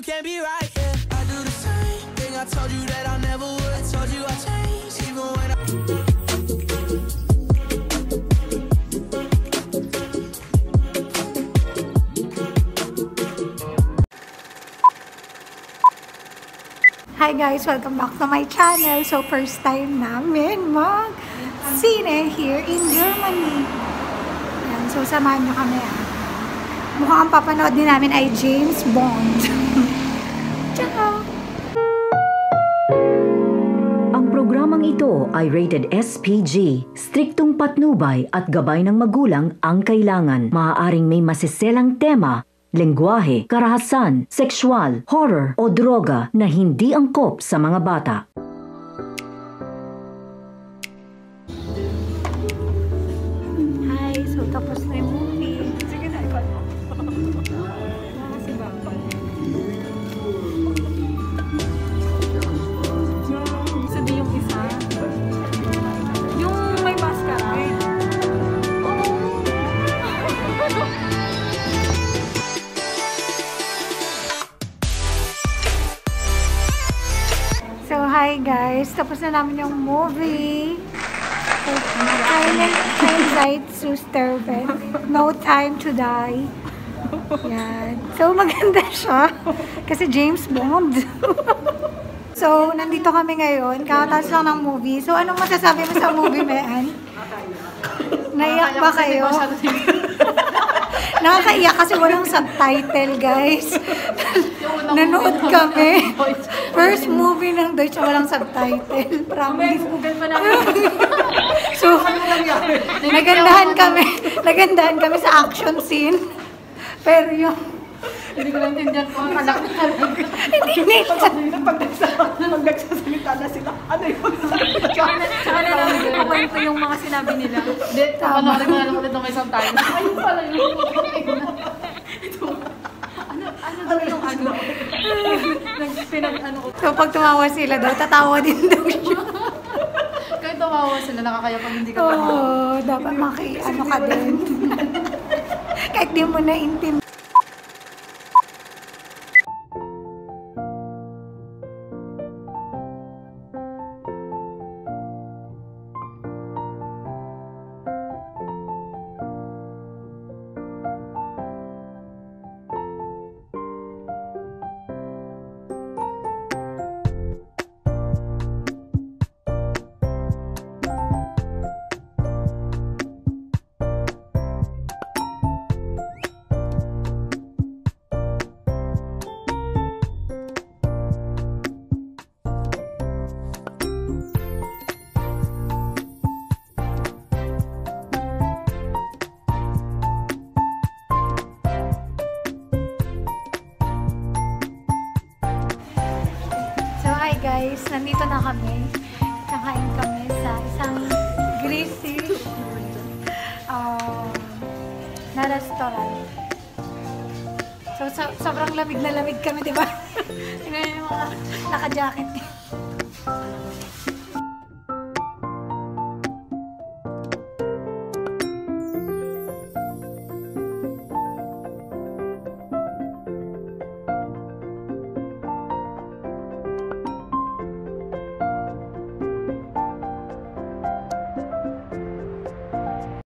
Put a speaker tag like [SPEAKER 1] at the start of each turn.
[SPEAKER 1] you can't be right, yeah. I do the same thing, I told you that I never would. I told you I changed, even when I...
[SPEAKER 2] Hi guys! Welcome back to my channel. So first time namin mag-sine here in Germany. Yan, so samahan nyo kami Mukhang ang papanood din namin ay James Bond. Ciao!
[SPEAKER 3] Ang programang ito ay rated SPG. Striktong patnubay at gabay ng magulang ang kailangan. Maaaring may masiselang tema, lengguwahe, karahasan, sexual, horror o droga na hindi angkop sa mga bata.
[SPEAKER 2] Hi! So tapos na yung movie. Sige na, ipan mo. Si Bamba. Sabi yung isa. Yung may mascara. So, hi guys! Tapos na namin yung movie. Silent Zeit zu sterben. No time to die. Yan. So, maganda siya. Kasi James Bond. So, nandito kami ngayon. Kakatapos lang ng movie. So, anong masasabi mo sa movie, Mean? Naiyak ba kayo? Nakakaiyak kasi walang subtitle, guys. Nanood kami. First movie ng Deutsch, walang subtitle. Promise. So, nagandahan kami sa action scene. Pero yung...
[SPEAKER 4] Hindi ko lang tindihan ko ang anak na
[SPEAKER 2] Hindi.
[SPEAKER 4] Pag nagsasalita na sila, ano yun? Tsaka na lang ipapawento yung mga sinabi nila. Hindi, panoorin mo na lang ulit ng may subtitle. Ayun pala yung ano daw yung ano? Pinag-ano ko.
[SPEAKER 2] So, pag tumawa sila daw, tatawa din daw siya.
[SPEAKER 4] Kahit tumawa sila, nakakaya pag hindi ka tawa.
[SPEAKER 2] Oo, dapat ano ka din. Kahit di mo na-intim. Hi guys, nandito na kami. Kakain kami sa isang greasy na restaurant. So, sobrang lamig na lamig kami, di ba? Tingnan yung mga naka-jacket.